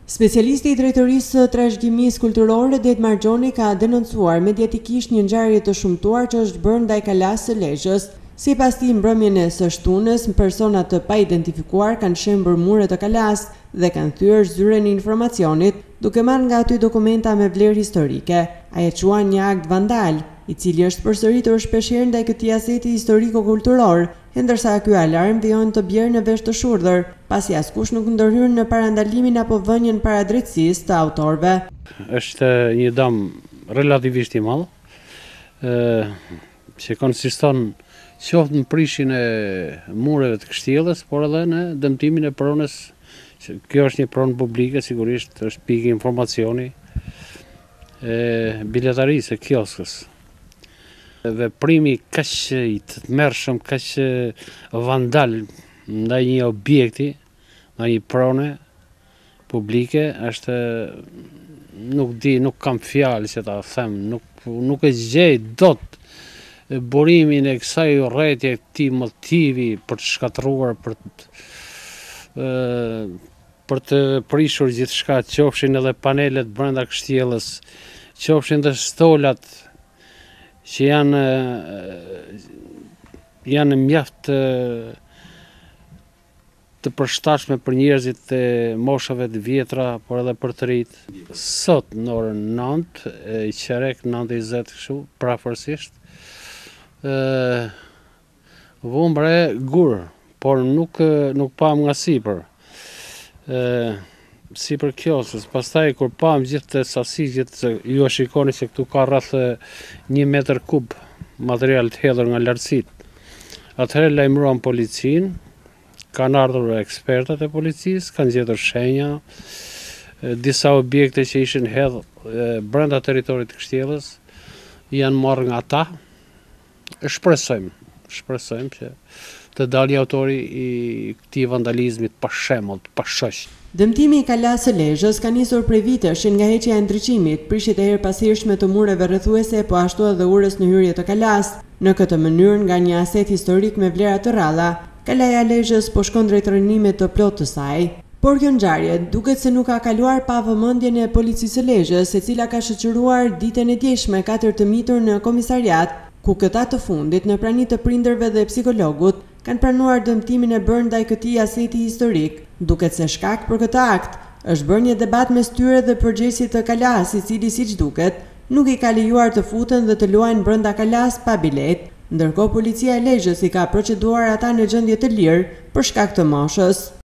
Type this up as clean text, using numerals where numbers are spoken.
Specialisti i drejtorisë së trashëgimisë kulturore Det Marxhoni ka denoncuar mediatikisht një ngjarje të shumtuar që është bërë ndaj kalasë së Lezhës. Sipas tij, mbrëmjen e së shtunës, persona të paidentifikuar kanë shembur muret të kalas dhe kanë thyer zyren e informacionit, duke marrë nga aty dokumenta me vlerë historike. Ai e quan një akt vandal, i cili është përsëritur shpeshherë ndaj këtij aseti historiko-kulturor, ndërsa ky alarm vijon të bjerë në vesh të shurdhër, pasi askush nuk ndërhyr në parandalimin apo vënien para drejtësisë të autorëve. Është një dëm relativisht i madh, që konsiston qoftë në prishjen e mureve të kështjellës, por edhe në dëmtimin e pronës. Kjo është një pronë publike, sigurisht është pikë informacioni e biletarisë, e kioskës. Veprimi kaq i tmerrshëm, kaq vandal ndaj një objekti, ndaj një prone publike, është nuk kam fjalë që ta them, nuk e gjej dot burimin e kësaj urrëtie, këtij motivi për të shkatërruar, për të prishur gjithçka, qofshin edhe panelet brenda kështjellës, qofshin dhe stolat që janë mjaft të përshtatshme për njerëzit e moshave të vjetra, por edhe për të rinjt. Sot në orën 9, qerek 9:20 kështu, prafërsisht, vumbre gur, por nuk pam nga sipër. Sipër kioskës, pastaj kur pam gjithë të sasi, ju e shikoni se këtu ka rreth 1 metër kub material të hedhur nga lartësitë. Atëherë lajmëruan policinë, kanë ardhur ekspertat e policisë, kanë gjetur shenja, disa objekte që ishin hedhur brenda territorit të kështjellës janë marrë nga ata. Shpresojmë që të dalë autori i këtij vandalizmit pa shembull, pa shoq. Dëmtimi i kalasë së Lezhës ka nisur prej vitesh nga heqja e ndriçimit, prishjet e herpashershme të mureve rrethuese, po ashtu edhe urës në hyrje të kalas. Në këtë mënyrë, nga një aset historik me vlera të rralla, kalaja e Lezhës po shkon drejt rënimit të plotë të saj. Por kjo ngjarje duket se nuk ka kaluar pa vëmendjen e policisë së Lezhës, e cila ka shoqëruar ditën e djeshme 4 të mitur në komisariat, ku këta të fundit në prani të prindërve dhe psikologut kanë pranuar dëmtimin e bërë ndaj këtij aseti historik. Duket se shkak për këtë akt është bërë një debat mes tyre dhe përgjegjësit të kalas, i cili siç duket nuk i ka lejuar të futen dhe të luajnë brenda kalas pa bilet, ndërkohë policia e Lezhës i ka proceduar ata në gjendje të lirë për shkak të moshës.